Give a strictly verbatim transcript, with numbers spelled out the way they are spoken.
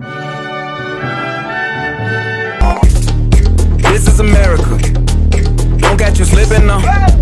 This is America. Don't catch you slipping now.